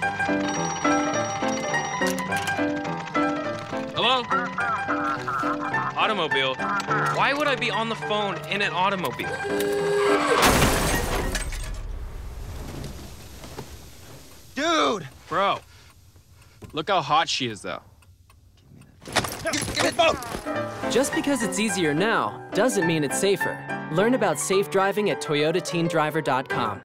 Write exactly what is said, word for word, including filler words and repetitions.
Hello? Automobile? Why would I be on the phone in an automobile? Dude! Bro, look how hot she is, though. Give me both! Just because it's easier now doesn't mean it's safer. Learn about safe driving at Toyota Teen Driver dot com.